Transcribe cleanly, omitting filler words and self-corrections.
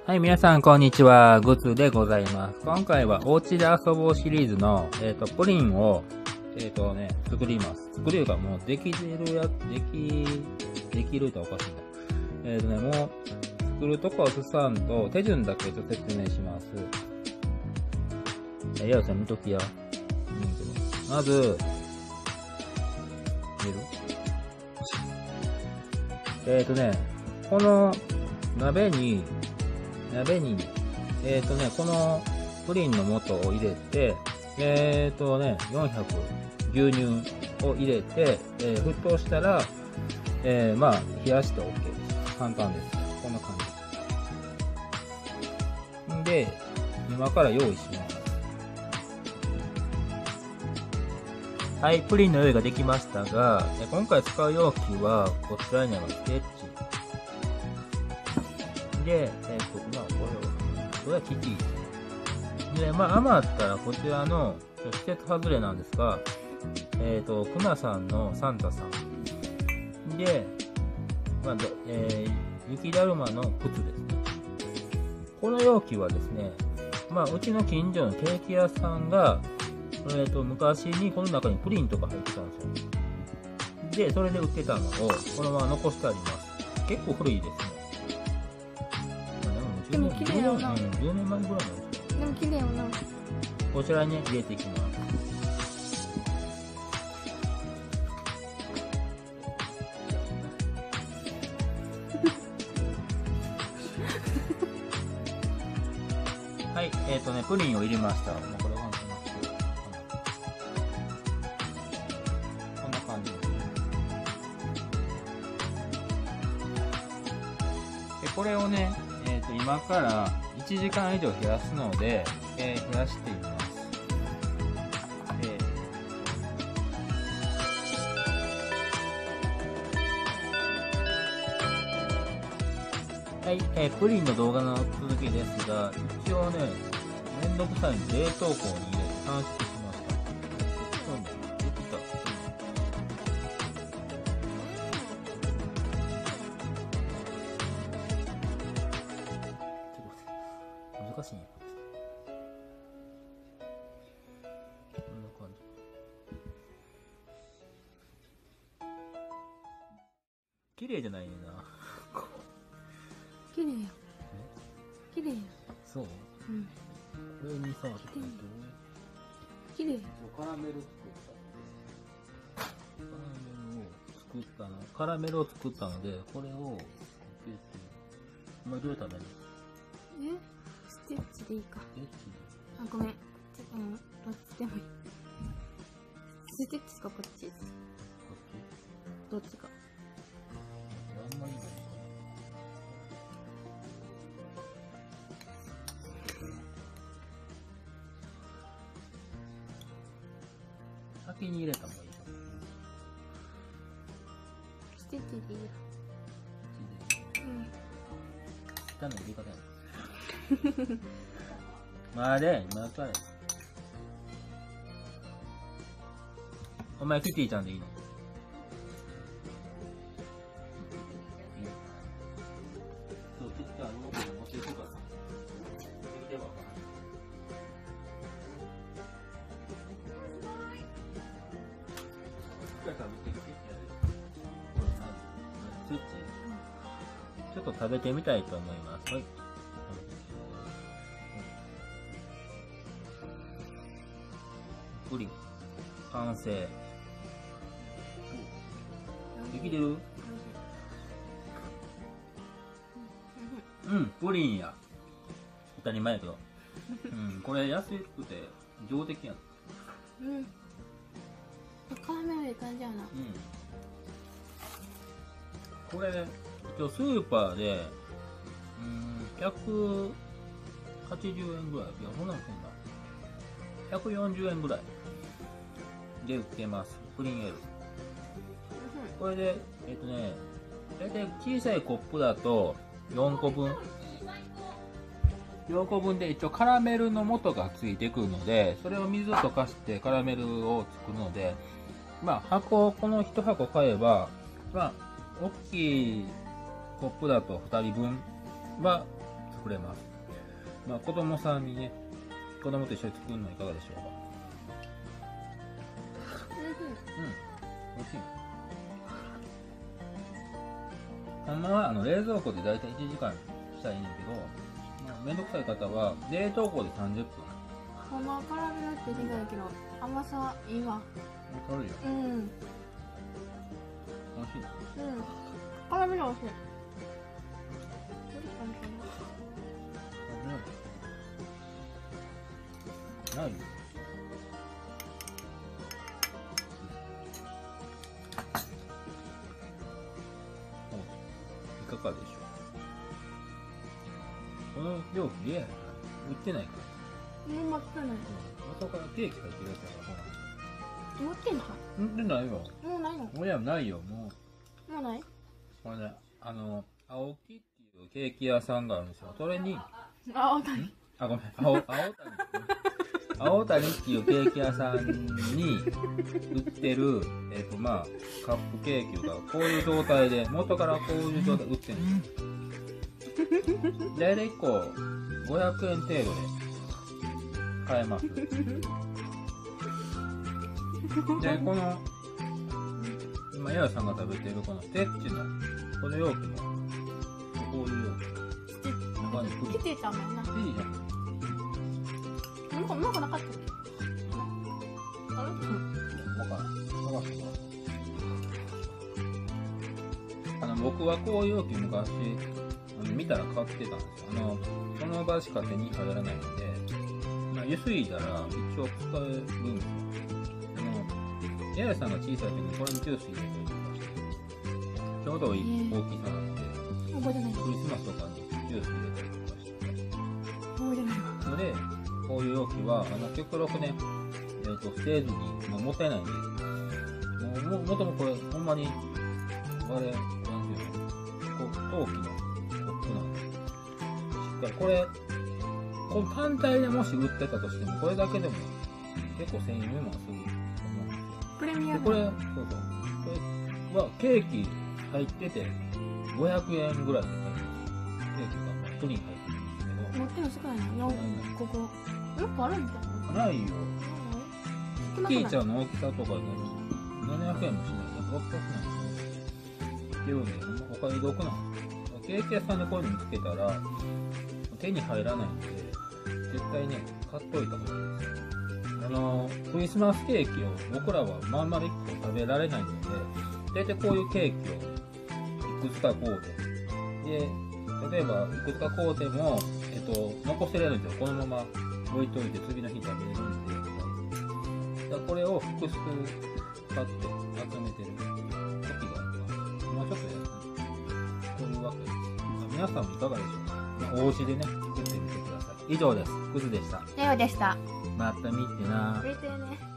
はい、皆さん、こんにちは。グツでございます。今回は、おうちで遊ぼうシリーズの、プリンを、作ります。作るか、もう、できるとおかしいな。もう、作るとこはすさんと、手順だけちょっと説明します。やうさん見ときや。まず、この鍋に、このプリンの素を入れて、400牛乳を入れて、沸騰したら、冷やして OK です。簡単です。こんな感じ。で、今から用意します。はい、プリンの用意ができましたが、今回使う容器は、こちらにあるステッチ。で、これはキティ。で、余ったらこちらの、季節外れなんですが、クナさんのサンタさん。で、雪だるまの靴ですね。この容器はですね、うちの近所のケーキ屋さんが、昔にこの中にプリンとか入ってたんですよ。で、それで売ってたのを、このまま残してあります。結構古いですね。 でも綺麗やな。 10年前ぐらいなんですよ。 でも綺麗やな。 こちらに入れていきます。はい、プリンを入れました。もうこれはこんな感じです。で、これをね、今から1時間以上冷やすので、冷やしています。はい、プリンの動画の続きですが、一応ね、めんどくさいんで冷凍庫に入れて短縮しました。できた。難しいね。こんな感じ。綺麗じゃないねんな。 綺麗や。綺麗や。 そう？ うん。 これにさ、 綺麗や。 カラメルを作ったので、これを、どれ食べる？ ステッチでいいか。あ、ごめん。どっちでもいい。ステッチかこっち。どっちか。 あんまりいいね。先に入れた方がいいかも。 ステッチでいいや。 下の入れ方や今から。お前キティちゃんでいいの？そう、キティちゃんの持っていくから。見てばわからん。ちょっと食べてみたいと思います。はい。プリン完成。できてる？プリンや。当たり前やけど。これ安くて上出来やん。 カラメルいい感じやな。 これ、一応スーパーで、180円ぐらい。いや、そんなのすんだ。140円ぐらいで売ってます。プリンエール。これで、だいたい小さいコップだと4個分。4個分で一応カラメルの素がついてくるので、それを水を溶かしてカラメルを作るので、この1箱買えば、大きいコップだと2人分はくれます。まあ子供さんにね、子供と一緒に作るのはいかがでしょうか。美味しい。ほんまは冷蔵庫でだいたい1時間したらいいねんけど、まあ、めんどくさい方は冷凍庫で30分。 このカラメルって苦いけど甘さいいわ。 美味しいよ。 うん。 美味しい。 うん。カラメル美味しい。 ないよ。いかがでしょう。この容器で売ってないから。 もう待ってない。 元からケーキ入ってるやつだからほ持ってない。 ら。売ってないよ。 もうないの。 もうやないよ、もう。 もうない。 これね、青木っていうケーキ屋さんがあるんですよ。それに、 青谷。 あ、ごめん、青谷っていうケーキ屋さんに売ってる、まあ、カップケーキがこういう状態で、元からこういう状態で売ってるんですよ。大体1個500円程度で買えます。で、この、今、ヤヤさんが食べてるこのステッチの、この容器も、こういう容器。中にプリン。 キティちゃんもんな。 キティちゃん。 なんかなかったっけ？あれ？ わからん。僕はこういう容器昔、見たら買ってたんですよ。その場しか手に入らないので、まあ、ゆすいだら一応使えるんですよ。ヤヤさんが小さい時にこれにジュース入れておいてました。ちょうどいい大きさなんで、 覚えてない。 クリスマスとかにジュース入れたりとかしてました。 覚えてないわ。 ので、こういう容器は、極力ね、捨てずに、もったいないんで、もともこれ、ほんまに、なんていうの、陶器のコップなんで、しっかり、この単体でもし売ってたとしても、これだけでも、結構1000円もすると思うんですよ。 プレミアム。 で、これは、ケーキ入ってて、500円ぐらいで買えます。ケーキが、プリン入ってるんですけど、 持ってるの少ないの？ここ。よくあるみたいな。 ないよ。キーちゃんの大きさとかで700円もしない。600円っていうので、お買い得なんですよ。ケーキ屋さんでこういうの見つけたら、手に入らないんで、絶対ね、買っといた方がいいですよ。クリスマスケーキを僕らはまん丸1個食べられないので、大体こういうケーキをいくつかこうで、例えばいくつかこうでも、残せれるんですよ。このまま置いといて次の日食べれるんで、だからこれを複数買って集めてる時があります。もうちょっとやるというわけです。皆さんもいかがでしょうか。お家でね、作ってみてください。以上です。クズでした。 レオでした。 また見てな。 見てね。